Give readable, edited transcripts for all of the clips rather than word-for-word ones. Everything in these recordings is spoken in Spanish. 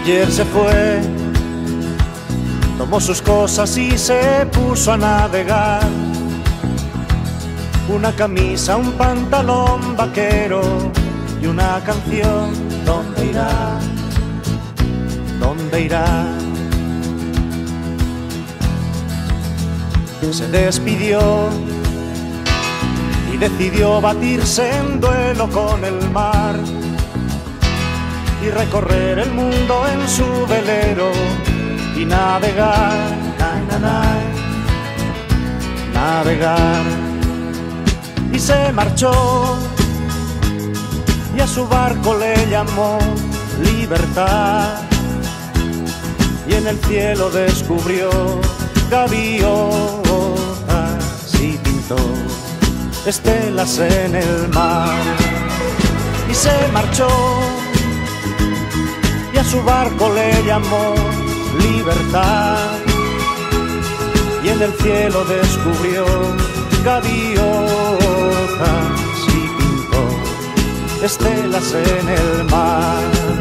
Ayer se fue, tomó sus cosas y se puso a navegar. Una camisa, un pantalón vaquero y una canción. ¿Dónde irá? ¿Dónde irá? Se despidió y decidió batirse en duelo con el mar y recorrer el mundo en su velero y navegar, navegar. Y se marchó y a su barco le llamó Libertad, y en el cielo descubrió gaviotas y pintó estelas en el mar. Y se marchó y a su barco le llamó Libertad, y en el cielo descubrió gaviotas y pintó estelas en el mar.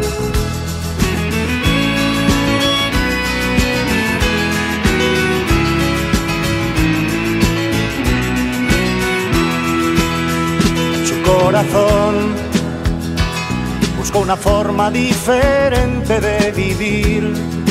Corazón buscó una forma diferente de vivir,